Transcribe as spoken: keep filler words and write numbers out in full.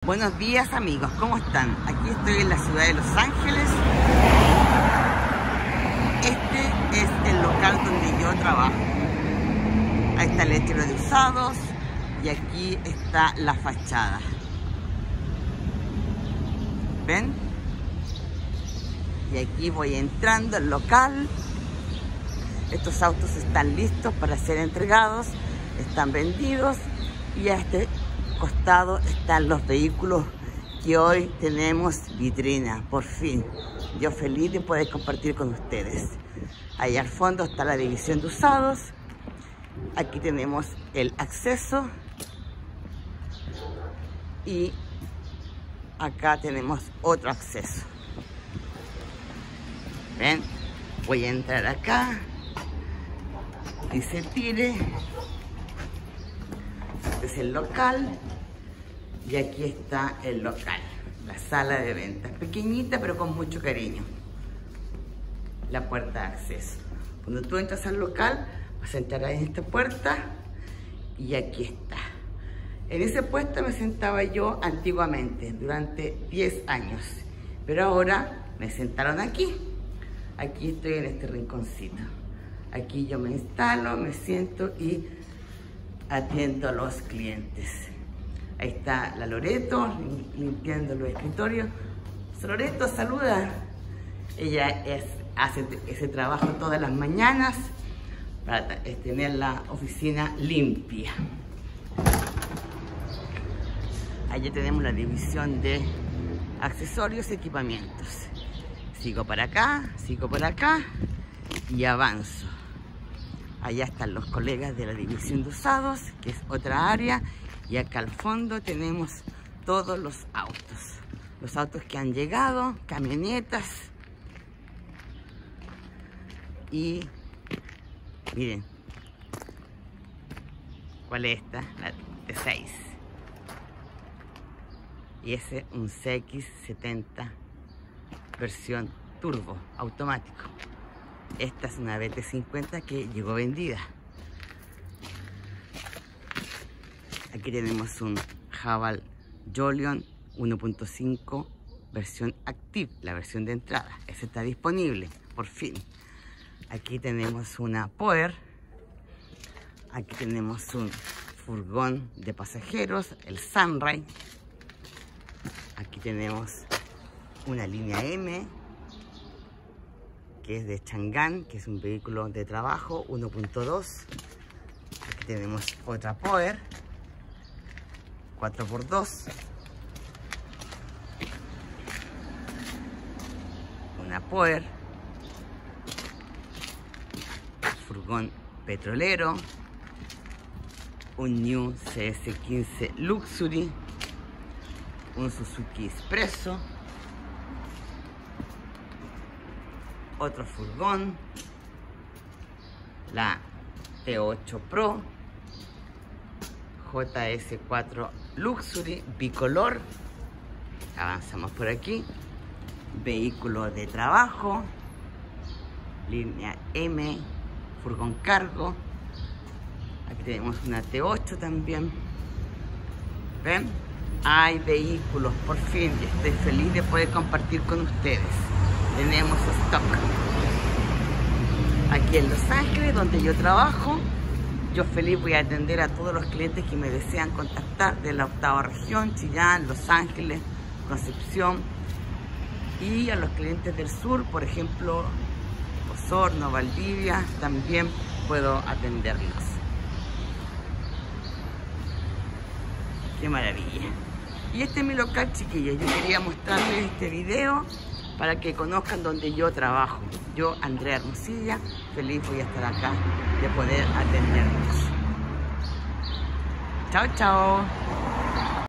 Buenos días amigos, ¿cómo están? Aquí estoy en la ciudad de Los Ángeles. Este es el local donde yo trabajo. Ahí está el letrero de usados y aquí está la fachada. ¿Ven? Y aquí voy entrando al local. Estos autos están listos para ser entregados, están vendidos y a este costado están los vehículos que hoy tenemos vitrina, por fin. Yo feliz de poder compartir con ustedes. Ahí al fondo está la división de usados. Aquí tenemos el acceso y acá tenemos otro acceso. ¿Ven? Voy a entrar acá. Dice Tire. Este es el local. Y aquí está el local. La sala de ventas. Pequeñita pero con mucho cariño. La puerta de acceso. Cuando tú entras al local, vas a entrar en esta puerta. Y aquí está. En ese puesto me sentaba yo antiguamente, durante diez años. Pero ahora me sentaron aquí. Aquí estoy en este rinconcito. Aquí yo me instalo, me siento y atiendo a los clientes. Ahí está la Loreto limpiando los escritorios. Loreto, saluda. Ella es, hace ese trabajo todas las mañanas para tener la oficina limpia. Allí tenemos la división de accesorios y equipamientos. Sigo para acá, sigo por acá y avanzo. Allá están los colegas de la división de usados, que es otra área. Y acá al fondo tenemos todos los autos. Los autos que han llegado, camionetas. Y miren, ¿cuál es esta? La T seis. Y ese es un C X setenta versión turbo, automático. Esta es una B T cincuenta que llegó vendida. Aquí tenemos un Haval Jolion uno punto cinco versión Active, la versión de entrada. Ese está disponible, por fin. Aquí tenemos una Power. Aquí tenemos un furgón de pasajeros, el Sunrise. Aquí tenemos una línea M, que es de Chang'an, que es un vehículo de trabajo uno punto dos. Aquí tenemos otra Power cuatro por dos. Una Power. Furgón petrolero. Un New C S quince Luxury. Un Suzuki Expresso. Otro furgón. La T ocho Pro. J S cuatro Luxury bicolor. Avanzamos por aquí. Vehículo de trabajo. Línea M. Furgón cargo. Aquí tenemos una T ocho también. ¿Ven? Hay vehículos, por fin. Estoy feliz de poder compartir con ustedes. Tenemos stock. Aquí en Los Ángeles, donde yo trabajo. Yo feliz voy a atender a todos los clientes que me desean contactar de la octava región, Chillán, Los Ángeles, Concepción. Y a los clientes del sur, por ejemplo, Osorno, Valdivia, también puedo atenderlos. ¡Qué maravilla! Y este es mi local, chiquillos. Yo quería mostrarles este video para que conozcan donde yo trabajo. Yo, Andrea Hermosilla, feliz voy a estar acá de poder atenderlos. Chao, chao.